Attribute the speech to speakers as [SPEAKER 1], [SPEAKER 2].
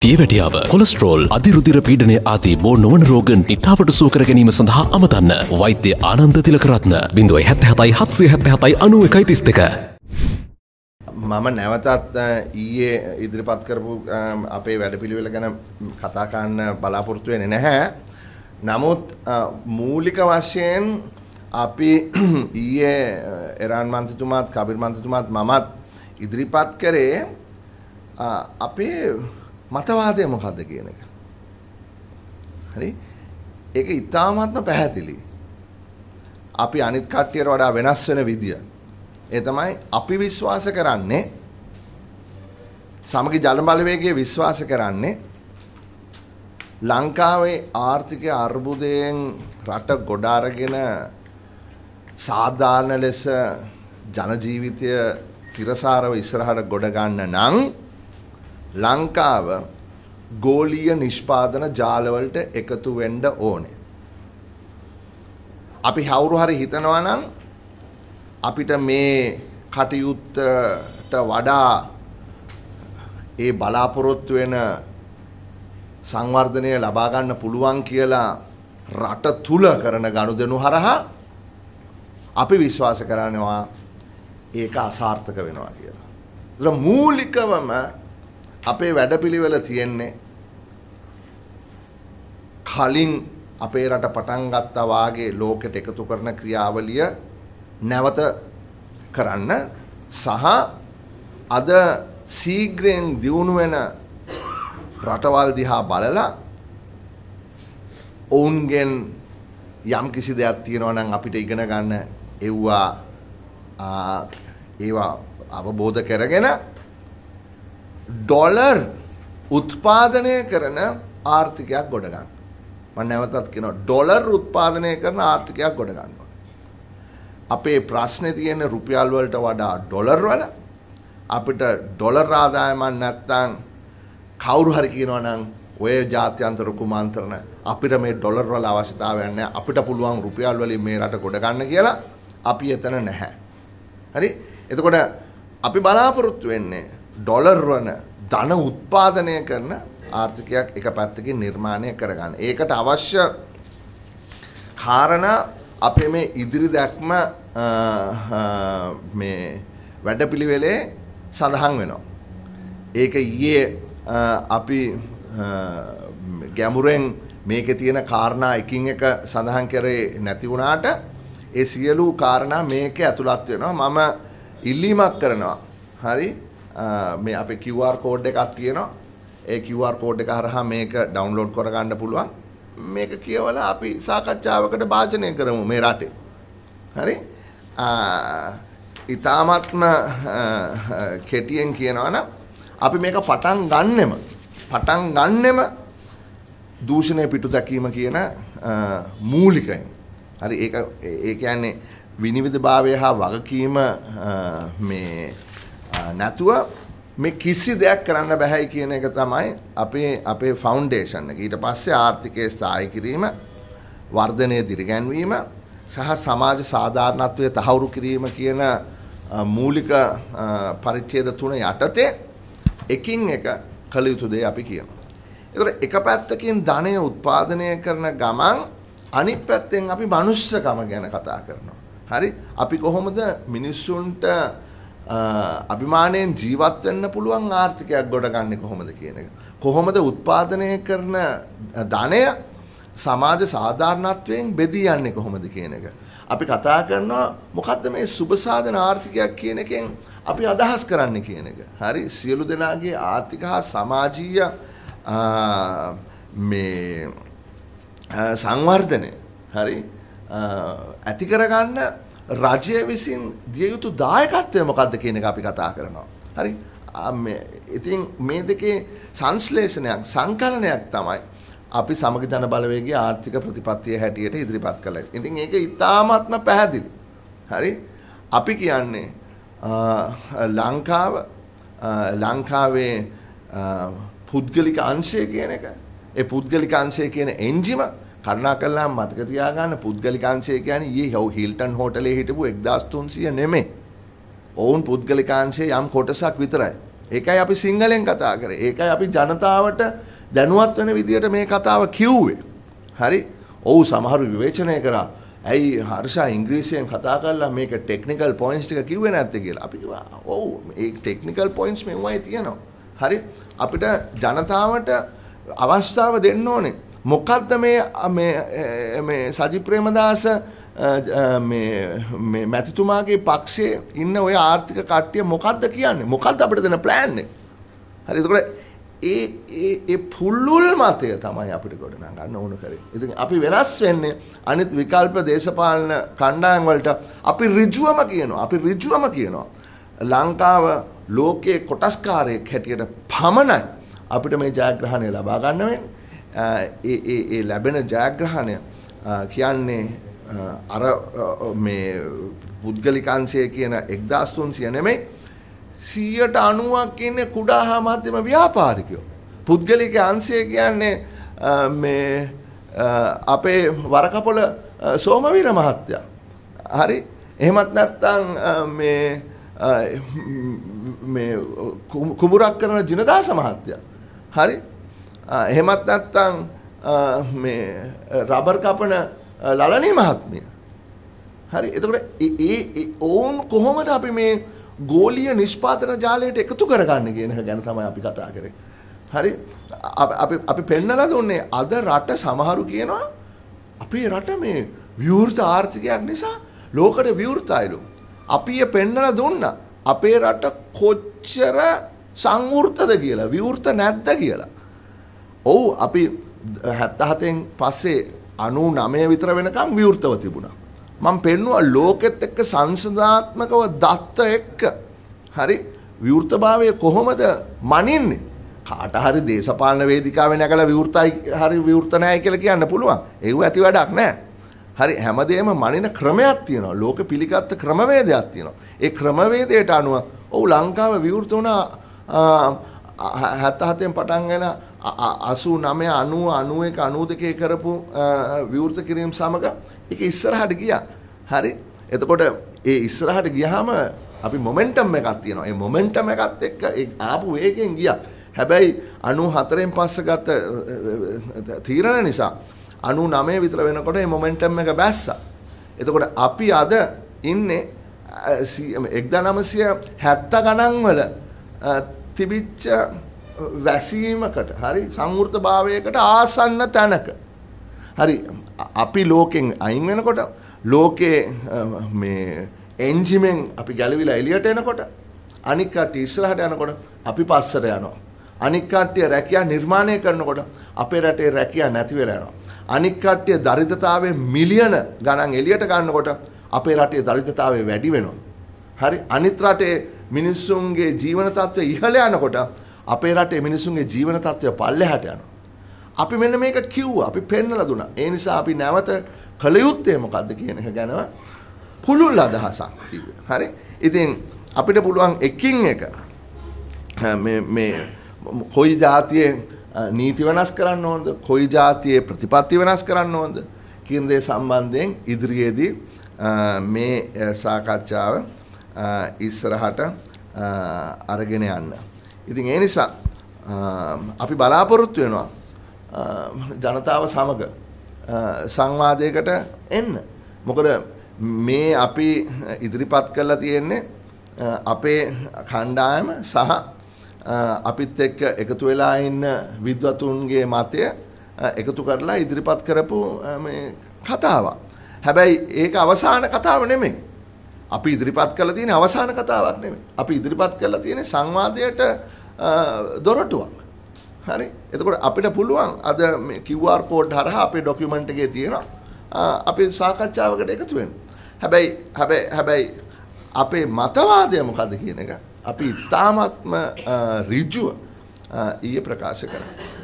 [SPEAKER 1] දියවැඩියාව, cholesterol, අධිරුධිර පීඩනය ආදී බෝ නොවන රෝග නිට්ටාවට සුව කර ගැනීම සඳහා අමතන්න වෛද්‍ය ආනන්ද තිලකරත්න 077 777 9132.
[SPEAKER 2] මම නැවතත් ඊයේ ඉදිරිපත් කරපු අපේ වැඩපිළිවෙල ගැන කතා කරන්න බලාපොරොත්තු වෙන්නේ නැහැ. නමුත් මූලික වශයෙන් අපි ඊයේ එරාන් මන්ත්‍රීතුමාත් කබිර් මන්ත්‍රීතුමාත් මමත් ඉදිරිපත් කරේ අපේ මතවාදය මොකක්ද කියන එක. හරි? ඒක ඉතාමත්ම පැහැදිලි. අපි අනිත් කට්ටියට වඩා වෙනස් වෙන විදිය. ඒ තමයි අපි විශ්වාස කරන්නේ සමගි ජන බලවේගයේ විශ්වාස කරන්නේ ලංකාවේ ආර්ථික අර්බුදයෙන් රට ගොඩ අරගෙන සාධාරණ ලෙස ජන ජීවිතය තිරසාරව ඉස්සරහට ගොඩ ගන්න නම් ලංකාව ගෝලීය නිෂ්පාදන ජාලවලට එකතු වෙන්න ඕනේ. අපි කවුරු හරි හිතනවා නම් අපිට මේ කටයුත්තට වඩා ඒ බලාපොරොත්තු වෙන සංවර්ධනය ලබා ගන්න පුළුවන් කියලා රට තුල කරන ගනුදෙනු හරහා අපි විශ්වාස කරනවා ඒක අසාර්ථක වෙනවා කියලා. ඒතර මූලිකවම අපේ වැඩපිළිවෙල තියෙන්නේ කලින් අපේ රට පටන් ගත්තා වාගේ ලෝකෙට එකතු කරන ක්‍රියාවලිය නැවත කරන්න සහ අද සීග්‍රයෙන් දියුණු වෙන රටවල් දිහා බලලා ඔවුන්ගෙන් යම් කිසි දෙයක් තියෙනවා නම් අපිට ඉගෙන ගන්න ඒවා අවබෝධ කරගෙන ඩොලර් උත්පාදනය කරන ආර්ථිකයක් ගොඩ ගන්න. මම නැවතත් කියනවා ඩොලර් උත්පාදනය කරන ආර්ථිකයක් ගොඩ ගන්න. අපේ ප්‍රශ්නේ තියෙන රුපියල් වලට වඩා ඩොලර් වල අපිට ඩොලර් ආදායමක් නැත්නම් කවුරු හරි කියනවා නම් ඔය ජාත්‍යන්තර කුමාන්තරණ අපිට මේ ඩොලර් වල අවශ්‍යතාවයක් නැහැ අපිට පුළුවන් රුපියල් වලින් මේ රට ගොඩ ගන්න කියලා අපි එතන නැහැ. හරි? එතකොට අපි බලාපොරොත්තු වෙන්නේ ඩොලර් වන ධන උත්පාදනය කරන ආර්ථිකයක් එක පැත්තකින් නිර්මාණය කරගන්න. ඒකට අවශ්‍ය කාරණා අපේ මේ ඉදිරි දැක්ම මේ වැඩපිළිවෙලේ සඳහන් වෙනවා. ඒක ඊයේ අපි ගැඹුරෙන් මේකේ තියෙන කාරණා එකින් එක සඳහන් කරේ නැති වුණාට ඒ සියලු කාරණා මේකේ ඇතුළත් වෙනවා. මම ඉල්ලීමක් කරනවා. හරි? මේ අපේ QR කෝඩ් එකක් තියෙනවා. ඒ QR කෝඩ් එක හරහා මේක ඩවුන්ලෝඩ් කරගන්න පුළුවන්. මේක කියවලා අපි සාකච්ඡාවකට භාජනය කරමු මේ රටේ. හරි? ඊ타මත්ම කෙටියෙන් කියනවා නම් අපි මේක පටන් ගන්නෙම දූෂණය පිටු දැකීම කියන මූලිකයෙන්. හරි? ඒ කියන්නේ විනිවිදභාවය හා වගකීම මේ නැතුව මේ කිසි දෙයක් කරන්න බැහැයි කියන එක තමයි අපේ ෆවුන්ඩේෂන් එක. ඊට පස්සේ ආර්ථිකයේ ස්ථායී කිරීම, වර්ධනය දිරිගැන්වීම සහ සමාජ සාධාරණත්වයේ තහවුරු කිරීම කියන මූලික පරිච්ඡේද තුන යටතේ එකින් එක කළ යුතු දේ අපි කියනවා. ඒතර එක පැත්තකින් ධනය උත්පාදනය කරන ගමන් අනිත් පැත්තෙන් අපි මනුස්සකම ගැන කතා කරනවා. හරි? අපි කොහොමද මිනිස්සුන්ට අභිමානයෙන් ජීවත් වෙන්න පුළුවන් ආර්ථිකයක් ගොඩගන්නේ කොහොමද කියන එක. කොහොමද උත්පාදනය කරන ධනය සමාජ සාධාරණත්වයෙන් බෙදී යන්නේ කොහොමද කියන එක. අපි කතා කරනවා මොකද්ද මේ සුබසාධන ආර්ථිකයක් කියන එකෙන් අපි අදහස් කරන්නේ කියන එක. හරි? සියලු දෙනාගේ ආර්ථික හා සමාජීය මේ සංවර්ධනය හරි ඇති කරගන්න රජය විසින් දිය යුතු දායකත්වය මොකක්ද කියන එක අපි කතා කරනවා. හරි? ඉතින් මේ දෙකේ සංශ්ලේෂණයක් සංකලනයක් තමයි අපි සමග ජන බලවේගයේ ආර්ථික ප්‍රතිපත්තිය හැටියට ඉදිරිපත් කළේ. ඉතින් ඒක ඉතාමත්ම පැහැදිලි. හරි? අපි කියන්නේ ලංකාවේ පුද්ගලික අංශය කියන එක. ඒ පුද්ගලික අංශය කියන එන්ජිම කරුණාකරලා මතක තියාගන්න පුද්ගලික අංශය කියන්නේ ඊයේ හිල්ටන් හෝටලේ හිටපු 1300 නෙමෙයි. ඔවුන් පුද්ගලික අංශයේ යම් කොටසක් විතරයි. ඒකයි අපි සිංහලෙන් කතා කරේ. ඒකයි අපි ජනතාවට දැනුවත් වෙන විදියට මේ කතාව කිව්වේ. හරි? ඔව් සමහරු විවේචනය කරා. ඇයි හර්ෂා ඉංග්‍රීසියෙන් කතා කරලා මේක ටෙක්නිකල් පොයින්ට්ස් ටික කිව්වේ නැත්තේ කියලා. අපි කිව්වා ඔව් මේ ටෙක්නිකල් පොයින්ට්ස් මෙවයි තියෙනවා. හරි? අපිට ජනතාවට අවස්ථාව දෙන්න ඕනේ. මොකද්ද මේ සජිත් ප්‍රේමදාස මේ මැතිතුමාගේ පක්ෂයේ ඉන්න ඔය ආර්ථික කට්ටිය මොකද්ද කියන්නේ? මොකද්ද අපිට දෙන ප්ලෑන් එක? හරි එතකොට ඒ පුල්ලුල් මතය තමයි අපිට ගොඩනගන්න ඕන කරේ. ඉතින් අපි වෙනස් වෙන්නේ අනිත් විකල්ප දේශපාලන කණ්ඩායම් වලට අපි ඍජුවම කියනවා. ලංකාව ලෝකයේ කොටස්කාරයෙක් හැටියට පමණයි අපිට මේ ජයග්‍රහණය ලබා ගන්න වෙන්නේ. ඒ ලැබෙන ජයග්‍රහණය කියන්නේ අර මේ පුද්ගලිකාංශය කියන 1300 නෙමෙයි 90%ක් ඉන්නේ කුඩා හා මධ්‍යම ව්‍යාපාරිකයෝ. පුද්ගලික අංශය කියන්නේ මේ අපේ වරකපොළ සෝමවීර මහත්තයා. හරි? එහෙමත් නැත්නම් මේ කුඹුරක් කරන ජිනදාස මහත්තයා. හරි? එහෙමත් නැත්නම් මේ රබර් කපන ලලනී මහත්මිය. හරි? එතකොට ඕන් කොහොමද අපි මේ ගෝලීය නිෂ්පාදන ජාලයට එකතු කරගන්නේ කියන එක ගැන තමයි අපි කතා කරේ. හරි? අපි පෙන්නලා දුන්නේ අද රට සමහරු කියනවා අපේ රට මේ විවෘත ආර්ථිකයක් නිසා ලෝකෙට විවෘතයිලු. අපි පෙන්නලා දුන්නා අපේ රට කොච්චර සංවෘතද කියලා, විවෘත නැද්ද කියලා. ඔව් අපි 77න් පස්සේ 99 විතර වෙනකම් විවෘතව තිබුණා. මම පෙන්නුවා ලෝකෙත් එක්ක සංසදාත්මකව දත්ත එක්ක හරි විවෘතභාවය කොහොමද මනින්නේ? කාට හරි දේශපාලන වේදිකාවේ නැගලා විවෘතයි හරි විවෘත නැහැ කියලා කියන්න පුළුවන්. ඒව ඇති වැඩක් නැහැ. හරි හැමදේම මනින ක්‍රමයක් තියෙනවා. ලෝක පිළිගත් ක්‍රමවේදයක් තියෙනවා. ඒ ක්‍රමවේදයට අනුව ඔව් ලංකාව විවෘත වුණා 77න් පටන් ගෙන 89 90 91 92 කරපු විවෘත කිරීම සමග ඒක ඉස්සරහට ගියා. හරි? එතකොට ඒ ඉස්සරහට ගියාම අපි මොමන්ටම් එකක් තියෙනවා. ඒ මොමන්ටම් එකත් එක්ක ඒ ආපු වේගයෙන් ගියා. හැබැයි 94න් පස්සේ ගත්ත තීරණ නිසා 99 විතර වෙනකොට මේ මොමන්ටම් එක බැස්සා. එතකොට අපි අද ඉන්නේ 1970 ගණන් වල තිබිච්ච වැසීමකට හරි සංවෘතභාවයකට ආසන්න තැනක. හරි අපි ලෝකෙන් අයින් වෙනකොට ලෝකේ මේ එන්ජිමෙන් අපි ගැලවිලා එළියට එනකොට අනික් කට්ටිය ඉස්සරහට යනකොට අපි පස්සට යනවා. අනික් කට්ටිය රැකියා නිර්මාණය කරනකොට අපේ රටේ රැකියා නැති වෙලා යනවා. අනික් කට්ටිය දරිද්‍රතාවයේ මිලියන ගණන් එළියට ගන්නකොට අපේ රටේ දරිද්‍රතාවය වැඩි වෙනවා. හරි අනිත් රටේ මිනිස්සුන්ගේ ජීවන තත්ත්වය ඉහළ යනකොට අපේ රටේ මිනිස්සුන්ගේ ජීවන තත්ත්වය පල්ලෙහාට යනවා. අපි මෙන්න මේක කිව්වා. අපි පෙන්නලා දුන්නා. ඒ නිසා අපි නැවත කළ යුත්තේ මොකද්ද කියන එක ගැන පුළුල් අදහසක් කිව්වේ. හරි? ඉතින් අපිට පුළුවන් එකින් එක මේ කොයි જાතියේ නීති වෙනස් කරන්න ඕනද? කොයි જાතියේ ප්‍රතිපත්ති වෙනස් කරන්න ඕනද? කියන දේ සම්බන්ධයෙන් ඉදිරියේදී මේ සාකච්ඡාව ඉස්සරහට අරගෙන යන්න. ඉතින් ඒ නිසා අපි බලාපොරොත්තු වෙනවා ජනතාව සමග සංවාදයකට එන්න. මොකද මේ අපි ඉදිරිපත් කරලා තියෙන්නේ අපේ කණ්ඩායම සහ අපිත් එක්ක එකතු වෙලා ඉන්න විද්වතුන්ගේ මතය එකතු කරලා ඉදිරිපත් කරපු මේ කතාවක්. හැබැයි ඒක අවසාන කතාව නෙමෙයි. අපි ඉදිරිපත් කරලා තියෙන අවසාන කතාවක් නෙමෙයි. අපි ඉදිරිපත් කරලා තියෙන සංවාදයට දොරටුවක්. හරි? එතකොට අපිට පුළුවන් අද මේ QR code හරහා අපේ ડોකියුමන්ට් එකේ තියෙනවා අපි සාකච්ඡාවකට එකතු වෙන්න. හැබැයි අපේ මතවාදය මොකද්ද කියන එක අපි ඉතාමත්ම ඍජුව ඊයේ ප්‍රකාශ කරා.